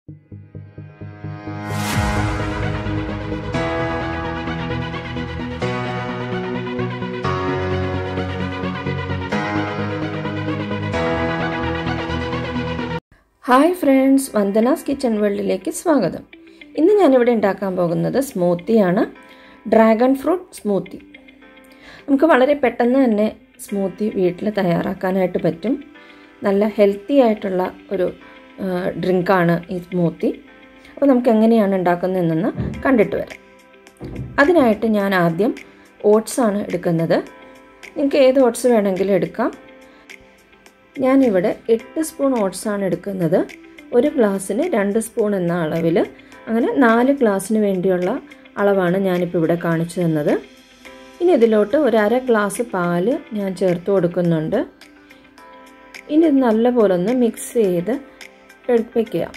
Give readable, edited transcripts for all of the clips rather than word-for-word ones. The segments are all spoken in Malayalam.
ഹായ് ഫ്രണ്ട്സ്, വന്ദനാസ് കിച്ചൺ വേൾഡിലേക്ക് സ്വാഗതം. ഇന്ന് ഞാനിവിടെ ഉണ്ടാക്കാൻ പോകുന്നത് സ്മൂത്തിയാണ്. Dragon fruit smoothie. നമുക്ക് വളരെ പെട്ടെന്ന് തന്നെ സ്മൂത്തി വീട്ടിൽ തയ്യാറാക്കാനായിട്ട് പറ്റും. നല്ല ഹെൽത്തി ആയിട്ടുള്ള ഒരു ഡ്രിങ്കാണ് ഈ സ്മൂത്തി. അപ്പോൾ നമുക്ക് എങ്ങനെയാണ് ഉണ്ടാക്കുന്നതെന്ന് കണ്ടിട്ട് വരാം. അതിനായിട്ട് ഞാൻ ആദ്യം ഓട്സാണ് എടുക്കുന്നത്. നിങ്ങൾക്ക് ഏത് ഓട്സ് വേണമെങ്കിലും എടുക്കാം. ഞാനിവിടെ 8 സ്പൂൺ ഓട്സാണ് എടുക്കുന്നത്. ഒരു ഗ്ലാസ്സിന് 2 സ്പൂൺ എന്ന അളവിൽ, അങ്ങനെ 4 ഗ്ലാസ്സിന് വേണ്ടിയുള്ള അളവാണ് ഞാനിപ്പോൾ ഇവിടെ കാണിച്ചു തന്നത്. ഇനി ഇതിലോട്ട് ഒരു അര ഗ്ലാസ് പാല് ഞാൻ ചേർത്ത് കൊടുക്കുന്നുണ്ട്. ഇനി ഇത് നല്ലപോലെ ഒന്ന് മിക്സ് ചെയ്ത് വയ്ക്കുക.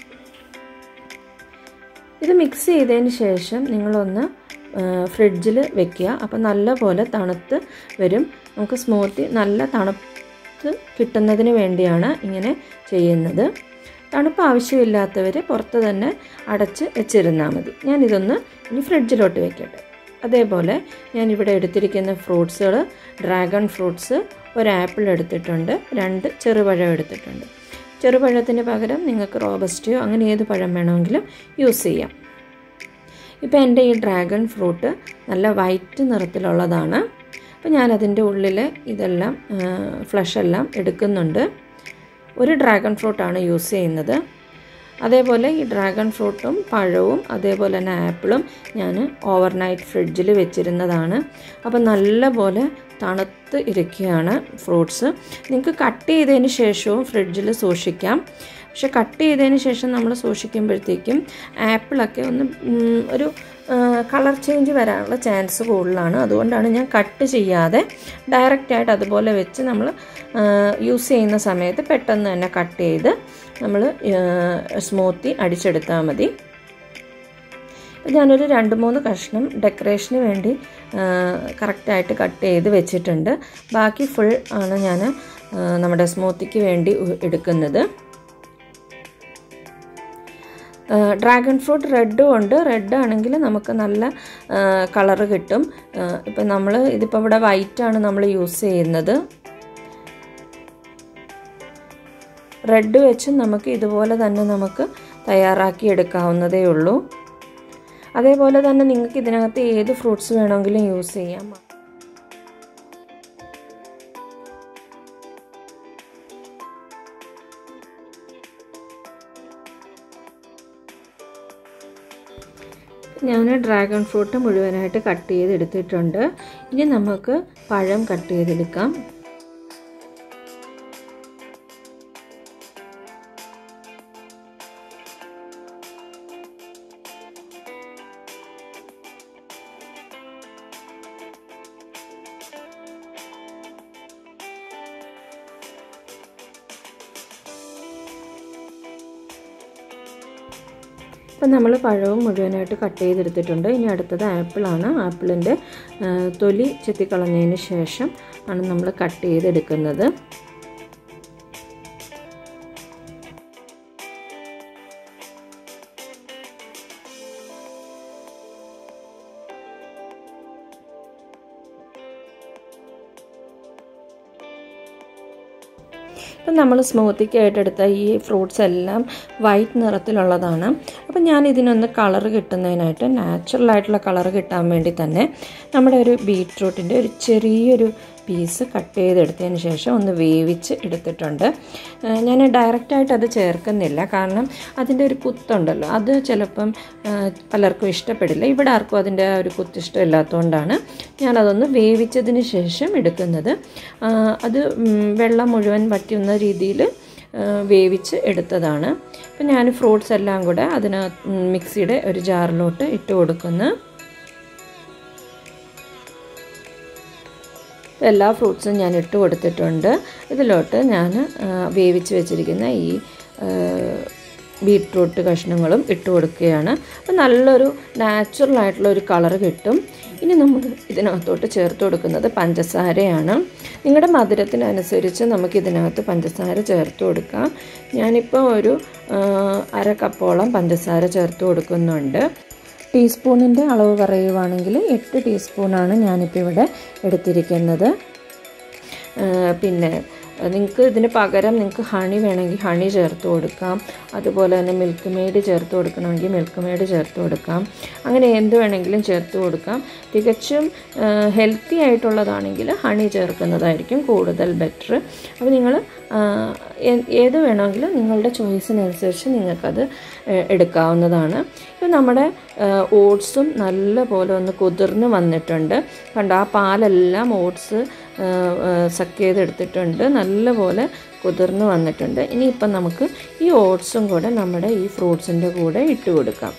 ഇത് മിക്സ് ചെയ്തതിന് ശേഷം നിങ്ങളൊന്ന് ഫ്രിഡ്ജിൽ വെക്കുക. അപ്പോൾ നല്ലപോലെ തണുത്ത് വരും. നമുക്ക് സ്മൂത്തി നല്ല തണുപ്പ് കിട്ടുന്നതിന് വേണ്ടിയാണ് ഇങ്ങനെ ചെയ്യുന്നത്. തണുപ്പ് ആവശ്യമില്ലാത്തവർ പുറത്ത് തന്നെ അടച്ച് വെച്ചിരുന്നാൽ മതി. ഞാനിതൊന്ന് ഇനി ഫ്രിഡ്ജിലോട്ട് വെക്കട്ടെ. അതേപോലെ ഞാനിവിടെ എടുത്തിരിക്കുന്ന ഫ്രൂട്ട്സുകൾ, ഡ്രാഗൺ ഫ്രൂട്ട്സ്, ഒരു ആപ്പിൾ എടുത്തിട്ടുണ്ട്, 2 ചെറുപഴം എടുത്തിട്ടുണ്ട്. ചെറുപഴത്തിന് പകരം നിങ്ങൾക്ക് റോബസ്റ്റയോ അങ്ങനെ ഏത് പഴം വേണമെങ്കിലും യൂസ് ചെയ്യാം. ഇപ്പോൾ എൻ്റെ ഈ ഡ്രാഗൺ ഫ്രൂട്ട് നല്ല വൈറ്റ് നിറത്തിലുള്ളതാണ്. അപ്പോൾ ഞാനതിൻ്റെ ഉള്ളിൽ ഇതെല്ലാം ഫ്ലഷെല്ലാം എടുക്കുന്നുണ്ട്. ഒരു ഡ്രാഗൺ ഫ്രൂട്ടാണ് യൂസ് ചെയ്യുന്നത്. അതേപോലെ ഈ ഡ്രാഗൺ ഫ്രൂട്ടും പഴവും അതേപോലെ തന്നെ ആപ്പിളും ഞാൻ ഓവർനൈറ്റ് ഫ്രിഡ്ജിൽ വെച്ചിരുന്നതാണ്. അപ്പോൾ നല്ലപോലെ തണുത്ത് ഇരിക്കുകയാണ് ഫ്രൂട്ട്സ്. നിങ്ങൾക്ക് കട്ട് ചെയ്തതിന് ശേഷവും ഫ്രിഡ്ജിൽ സൂക്ഷിക്കാം. പക്ഷെ കട്ട് ചെയ്തതിന് ശേഷം നമ്മൾ സൂക്ഷിക്കുമ്പോഴത്തേക്കും ആപ്പിളൊക്കെ ഒന്ന് ഒരു കളർ ചേഞ്ച് വരാനുള്ള ചാൻസ് കൂടുതലാണ്. അതുകൊണ്ടാണ് ഞാൻ കട്ട് ചെയ്യാതെ ഡയറക്റ്റായിട്ട് അതുപോലെ വെച്ച് നമ്മൾ യൂസ് ചെയ്യുന്ന സമയത്ത് പെട്ടെന്ന് തന്നെ കട്ട് ചെയ്ത് നമ്മൾ സ്മൂത്തി അടിച്ചെടുത്താൽ മതി. ഞാനൊരു 2-3 കഷ്ണം ഡെക്കറേഷന് വേണ്ടി കറക്റ്റായിട്ട് കട്ട് ചെയ്ത് വെച്ചിട്ടുണ്ട്. ബാക്കി ഫുൾ ആണ് ഞാൻ നമ്മുടെ സ്മൂത്തിക്ക് വേണ്ടി എടുക്കുന്നത്. ഡ്രാഗൺ ഫ്രൂട്ട് റെഡും ഉണ്ട്. റെഡ് ആണെങ്കിൽ നമുക്ക് നല്ല കളറ് കിട്ടും. ഇപ്പം ഇതിപ്പോൾ ഇവിടെ വൈറ്റാണ് നമ്മൾ യൂസ് ചെയ്യുന്നത്. റെഡ് വെച്ചും നമുക്ക് ഇതുപോലെ തന്നെ നമുക്ക് തയ്യാറാക്കി എടുക്കാവുന്നതേ ഉള്ളൂ. അതേപോലെ തന്നെ നിങ്ങൾക്ക് ഇതിനകത്ത് ഏത് ഫ്രൂട്ട്സ് വേണമെങ്കിലും യൂസ് ചെയ്യാം. ഞാൻ ഡ്രാഗൺ ഫ്രൂട്ട് മുഴുവനായിട്ട് കട്ട് ചെയ്തെടുത്തിട്ടുണ്ട്. ഇനി നമുക്ക് പഴം കട്ട് ചെയ്തെടുക്കാം. ഇപ്പം നമ്മൾ പഴവും മുഴുവനായിട്ട് കട്ട് ചെയ്തെടുത്തിട്ടുണ്ട്. ഇനി അടുത്തത് ആപ്പിളാണ്. ആപ്പിളിൻ്റെ തൊലി ചെത്തിക്കളഞ്ഞതിന് ശേഷം ആണ് നമ്മൾ കട്ട് ചെയ്തെടുക്കുന്നത്. ഇപ്പം നമ്മൾ സ്മൂത്തിക്കായിട്ട് എടുത്ത ഈ ഫ്രൂട്ട്സ് എല്ലാം വൈറ്റ് നിറത്തിലുള്ളതാണ്. അപ്പം ഞാൻ ഇതിനൊന്ന് കളർ കിട്ടുന്നതിനായിട്ട്, നാച്ചുറലായിട്ടുള്ള കളർ കിട്ടാൻ വേണ്ടി തന്നെ നമ്മുടെ ഒരു ബീറ്റ്റൂട്ടിൻ്റെ ഒരു ചെറിയൊരു പീസ് കട്ട് ചെയ്തെടുത്തതിന് ശേഷം ഒന്ന് വേവിച്ച് എടുത്തിട്ടുണ്ട്. ഞാൻ ഡയറക്റ്റായിട്ട് അത് ചേർക്കുന്നില്ല, കാരണം അതിൻ്റെ ഒരു കുത്തുണ്ടല്ലോ, അത് ചിലപ്പം പലർക്കും ഇഷ്ടപ്പെടില്ല. ഇവിടെ ആർക്കും അതിൻ്റെ ഒരു കുത്ത് ഇഷ്ടമില്ലാത്തതുകൊണ്ടാണ് ഞാനതൊന്ന് വേവിച്ചതിന് ശേഷം എടുക്കുന്നത്. അത് വെള്ളം മുഴുവൻ വറ്റുന്ന രീതിയിൽ വേവിച്ച് എടുത്തതാണ്. അപ്പം ഞാൻ ഫ്രൂട്ട്സ് എല്ലാം കൂടെ മിക്സിയുടെ ഒരു ജാറിലോട്ട് ഇട്ട് കൊടുക്കുന്നു. എല്ലാ ഫ്രൂട്ട്സും ഞാൻ ഇട്ട് കൊടുത്തിട്ടുണ്ട്. ഇതിലോട്ട് ഞാൻ വേവിച്ച് വെച്ചിരിക്കുന്ന ഈ ബീട്രൂട്ട് കഷ്ണങ്ങളും ഇട്ട് കൊടുക്കുകയാണ്. അപ്പോൾ നല്ലൊരു നാച്ചുറലായിട്ടുള്ള ഒരു കളർ കിട്ടും. ഇനി നമ്മൾ ഇതിനകത്തോട്ട് ചേർത്ത് കൊടുക്കുന്നത് പഞ്ചസാരയാണ്. നിങ്ങളുടെ മധുരത്തിനനുസരിച്ച് നമുക്കിതിനകത്ത് പഞ്ചസാര ചേർത്ത് കൊടുക്കാം. ഞാനിപ്പോൾ ഒരു 1/2 കപ്പോളം പഞ്ചസാര ചേർത്ത് കൊടുക്കുന്നുണ്ട്. ടീസ്പൂണിൻ്റെ അളവ് പറയുവാണെങ്കിൽ 8 ടീസ്പൂണാണ് ഞാനിപ്പോൾ ഇവിടെ എടുത്തിരിക്കുന്നത്. പിന്നെ നിങ്ങൾക്ക് ഇതിന് പകരം നിങ്ങൾക്ക് ഹണി വേണമെങ്കിൽ ഹണി ചേർത്ത് കൊടുക്കാം. അതുപോലെ തന്നെ മിൽക്ക് മെയ്ഡ് ചേർത്ത് കൊടുക്കണമെങ്കിൽ മിൽക്ക് മെയ്ഡ് ചേർത്ത് കൊടുക്കാം. അങ്ങനെ എന്ത് വേണമെങ്കിലും ചേർത്ത് കൊടുക്കാം. തികച്ചും ഹെൽത്തി ആയിട്ടുള്ളതാണെങ്കിൽ ഹണി ചേർക്കുന്നതായിരിക്കും കൂടുതൽ ബെറ്റർ. അപ്പോൾ നിങ്ങൾ ഏത് വേണമെങ്കിലും നിങ്ങളുടെ ചോയ്സിനനുസരിച്ച് നിങ്ങൾക്കത് എടുക്കാവുന്നതാണ്. ഇപ്പോൾ നമ്മുടെ ഓട്സും നല്ല പോലെ ഒന്ന് കുതിർന്ന് വന്നിട്ടുണ്ട്. കണ്ടോ, ആ പാലെല്ലാം ഓട്സ് സക്ക് ചെയ്തെടുത്തിട്ടുണ്ട്. നല്ലപോലെ കുതിർന്ന് വന്നിട്ടുണ്ട്. ഇനിയിപ്പം നമുക്ക് ഈ ഓട്സും കൂടെ നമ്മുടെ ഈ ഫ്രൂട്ട്സിൻ്റെ കൂടെ ഇട്ട് കൊടുക്കാം.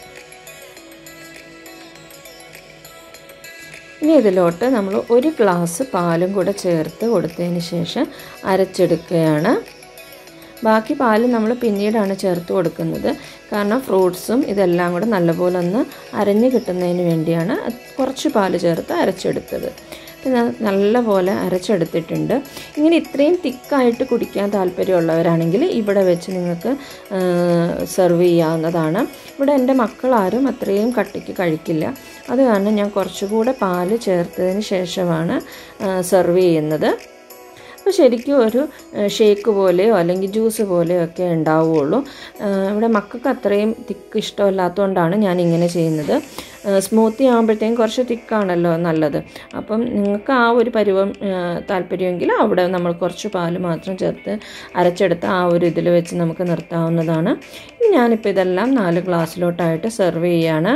ഇനി ഇതിലോട്ട് നമ്മൾ 1 ഗ്ലാസ് പാലും കൂടെ ചേർത്ത് കൊടുത്തതിന് ശേഷം അരച്ചെടുക്കുകയാണ്. ബാക്കി പാൽ നമ്മൾ പിന്നീടാണ് ചേർത്ത് കൊടുക്കുന്നത്. കാരണം ഫ്രൂട്ട്സും ഇതെല്ലാം കൂടെ നല്ലപോലെ ഒന്ന് അരഞ്ഞ് കിട്ടുന്നതിന് വേണ്ടിയാണ് കുറച്ച് പാൽ ചേർത്ത് അരച്ചെടുത്തത്. പിന്നെ നല്ലപോലെ അരച്ചെടുത്തിട്ടുണ്ട്. ഇങ്ങനെ ഇത്രയും തിക്കായിട്ട് കുടിക്കാൻ താല്പര്യമുള്ളവരാണെങ്കിൽ ഇവിടെ വെച്ച് നിങ്ങൾക്ക് സെർവ് ചെയ്യാവുന്നതാണ്. ഇവിടെ എൻ്റെ മക്കളാരും അത്രയും കട്ടിക്ക് കഴിക്കില്ല. അത് കാരണം ഞാൻ കുറച്ചുകൂടെ പാല് ചേർത്തതിന് ശേഷമാണ് സെർവ് ചെയ്യുന്നത്. അപ്പോൾ ശരിക്കും ഒരു ഷേക്ക് പോലെയോ അല്ലെങ്കിൽ ജ്യൂസ് പോലെയോ ഒക്കെ ഉണ്ടാവുകയുള്ളൂ. ഇവിടെ മക്കൾക്ക് അത്രയും തിക്ക് ഇഷ്ടമല്ലാത്തതുകൊണ്ടാണ് ഞാൻ ഇങ്ങനെ ചെയ്യുന്നത്. സ്മൂത്തി ആകുമ്പോഴത്തേക്കും കുറച്ച് തിക്കാണല്ലോ നല്ലത്. അപ്പം നിങ്ങൾക്ക് ആ ഒരു പരുവം താല്പര്യമെങ്കിൽ അവിടെ നമ്മൾ കുറച്ച് പാല് മാത്രം ചേർത്ത് അരച്ചെടുത്ത് ആ ഒരു ഇതിൽ വെച്ച് നമുക്ക് നിർത്താവുന്നതാണ്. ഇനി ഞാനിപ്പോൾ ഇതെല്ലാം 4 ഗ്ലാസ്സിലോട്ടായിട്ട് സെർവ് ചെയ്യാണ്.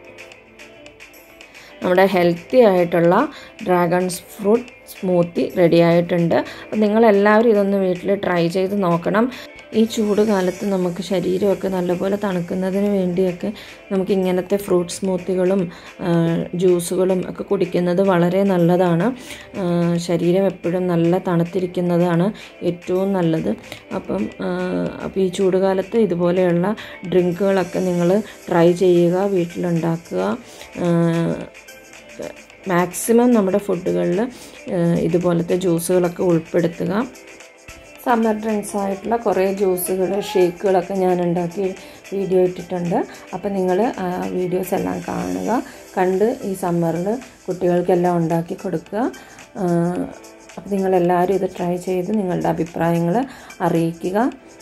നമ്മുടെ ഹെൽത്തി ആയിട്ടുള്ള ഡ്രാഗൺ ഫ്രൂട്ട് സ്മൂത്തി റെഡി ആയിട്ടുണ്ട്. അപ്പോൾ നിങ്ങളെല്ലാവരും ഇതൊന്ന് വീട്ടിൽ ട്രൈ ചെയ്ത് നോക്കണം. ഈ ചൂട് കാലത്ത് നമുക്ക് ശരീരമൊക്കെ നല്ലപോലെ തണുക്കുന്നതിന് വേണ്ടിയൊക്കെ നമുക്ക് ഇങ്ങനത്തെ ഫ്രൂട്ട് സ്മൂത്തികളും ജ്യൂസുകളും ഒക്കെ കുടിക്കുന്നത് വളരെ നല്ലതാണ്. ശരീരം എപ്പോഴും നല്ല തണുത്തിരിക്കുന്നതാണ് ഏറ്റവും നല്ലത്. അപ്പോൾ ഈ ചൂടുകാലത്ത് ഇതുപോലെയുള്ള ഡ്രിങ്കുകളൊക്കെ നിങ്ങൾ ട്രൈ ചെയ്യുക, വീട്ടിലുണ്ടാക്കുക. മാക്സിമം നമ്മുടെ ഫുഡുകളിൽ ഇതുപോലത്തെ ജ്യൂസുകളൊക്കെ ഉൾപ്പെടുത്തുക. സമ്മർ ഡ്രിങ്ക്സ് ആയിട്ടുള്ള കുറേ ജ്യൂസുകൾ ഷേക്കുകളൊക്കെ ഞാൻ ഉണ്ടാക്കി വീഡിയോ ഇട്ടിട്ടുണ്ട്. അപ്പോൾ നിങ്ങൾ ആ വീഡിയോസ് എല്ലാം കാണുക. കണ്ട് ഈ സമ്മറിൽ കുട്ടികൾക്കെല്ലാം ഉണ്ടാക്കി കൊടുക്കുക. അപ്പോൾ നിങ്ങളെല്ലാവരും ഇത് ട്രൈ ചെയ്ത് നിങ്ങളുടെ അഭിപ്രായങ്ങൾ അറിയിക്കുക.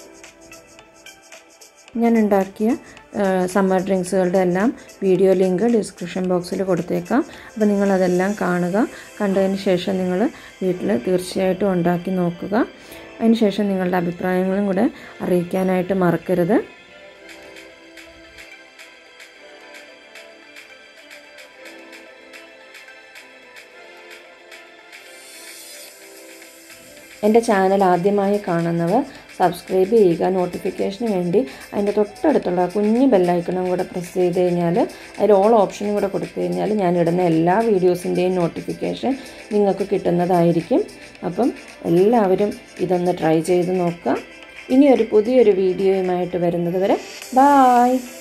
ഞാൻ ഉണ്ടാക്കിയ സമ്മർ ഡ്രിങ്ക്സുകളുടെ എല്ലാം വീഡിയോ ലിങ്ക് ഡിസ്ക്രിപ്ഷൻ ബോക്സിൽ കൊടുത്തേക്കാം. അപ്പോൾ നിങ്ങളതെല്ലാം കാണുക. കണ്ടതിന് ശേഷം നിങ്ങൾ വീട്ടിൽ തീർച്ചയായിട്ടും ഉണ്ടാക്കി നോക്കുക. അതിന് ശേഷം നിങ്ങളുടെ അഭിപ്രായങ്ങളും കൂടെ അറിയിക്കാനായിട്ട് മറക്കരുത്. എൻ്റെ ചാനൽ ആദ്യമായി കാണുന്നവർ സബ്സ്ക്രൈബ് ചെയ്യുക. നോട്ടിഫിക്കേഷന് വേണ്ടി അതിൻ്റെ തൊട്ടടുത്തുള്ള കുഞ്ഞ് ബെല്ലൈക്കണും കൂടെ പ്രസ് ചെയ്ത് കഴിഞ്ഞാൽ അതിൽ ഓൾ ഓപ്ഷനും കൂടെ കൊടുത്തു കഴിഞ്ഞാൽ ഞാനിടുന്ന എല്ലാ വീഡിയോസിൻ്റെയും നോട്ടിഫിക്കേഷൻ നിങ്ങൾക്ക് കിട്ടുന്നതായിരിക്കും. അപ്പം എല്ലാവരും ഇതൊന്ന് ട്രൈ ചെയ്ത് നോക്കുക. ഇനിയൊരു പുതിയൊരു വീഡിയോയുമായിട്ട് വരുന്നത് വരെ ബായ്.